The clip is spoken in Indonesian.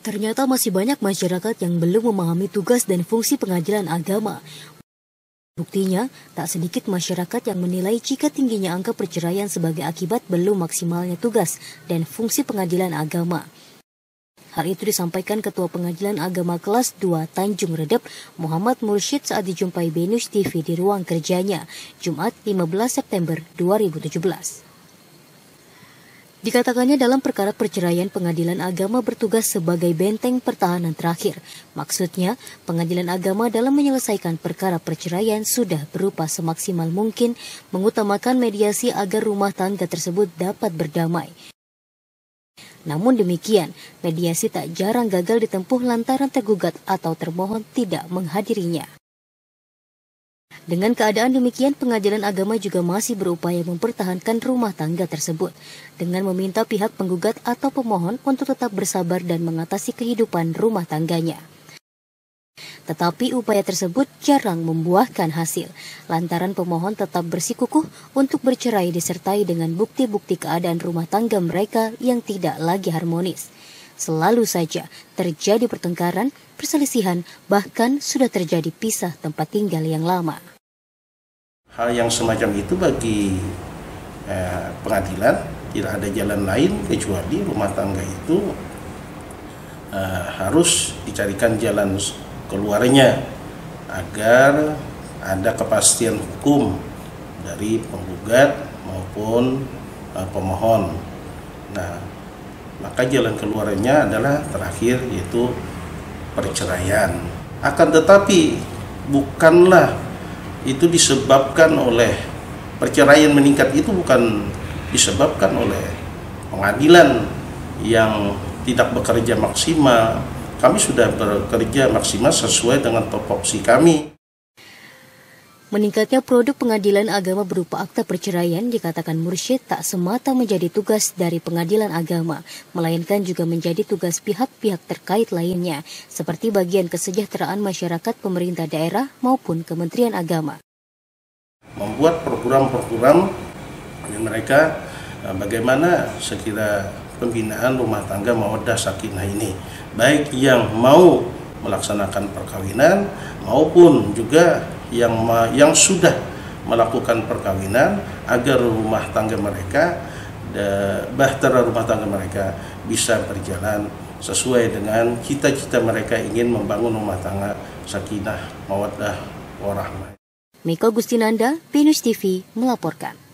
Ternyata masih banyak masyarakat yang belum memahami tugas dan fungsi pengadilan agama. Buktinya, tak sedikit masyarakat yang menilai jika tingginya angka perceraian sebagai akibat belum maksimalnya tugas dan fungsi pengadilan agama. Hal itu disampaikan Ketua Pengadilan Agama Kelas 2 Tanjung Redep, Muhammad Mursyid saat dijumpai BNews TV di ruang kerjanya, Jumat 15 September 2017. Dikatakannya dalam perkara perceraian, pengadilan agama bertugas sebagai benteng pertahanan terakhir. Maksudnya, pengadilan agama dalam menyelesaikan perkara perceraian sudah berupa semaksimal mungkin mengutamakan mediasi agar rumah tangga tersebut dapat berdamai. Namun demikian, mediasi tak jarang gagal ditempuh lantaran tergugat atau termohon tidak menghadirinya. Dengan keadaan demikian, pengadilan agama juga masih berupaya mempertahankan rumah tangga tersebut dengan meminta pihak penggugat atau pemohon untuk tetap bersabar dan mengatasi kehidupan rumah tangganya. Tetapi upaya tersebut jarang membuahkan hasil, lantaran pemohon tetap bersikukuh untuk bercerai disertai dengan bukti-bukti keadaan rumah tangga mereka yang tidak lagi harmonis. Selalu saja terjadi pertengkaran, perselisihan, bahkan sudah terjadi pisah tempat tinggal yang lama. Hal yang semacam itu bagi pengadilan tidak ada jalan lain kecuali rumah tangga itu harus dicarikan jalan keluarnya agar ada kepastian hukum dari penggugat maupun pemohon. Nah, maka jalan keluarnya adalah terakhir yaitu perceraian. Akan tetapi bukanlah itu disebabkan oleh perceraian meningkat, itu bukan disebabkan oleh pengadilan yang tidak bekerja maksimal. Kami sudah bekerja maksimal sesuai dengan tupoksi kami. Meningkatnya produk pengadilan agama berupa akta perceraian dikatakan Mursyid tak semata menjadi tugas dari pengadilan agama, melainkan juga menjadi tugas pihak-pihak terkait lainnya, seperti bagian kesejahteraan masyarakat, pemerintah daerah, maupun Kementerian Agama. Membuat program-program mereka bagaimana sekira pembinaan rumah tangga mawaddah sakinah ini, baik yang mau melaksanakan perkawinan maupun juga yang sudah melakukan perkawinan, agar rumah tangga mereka, bahtera rumah tangga mereka bisa berjalan sesuai dengan cita-cita mereka ingin membangun rumah tangga sakinah, mawaddah, warahmah. Miko Gustinanda, BNews TV melaporkan.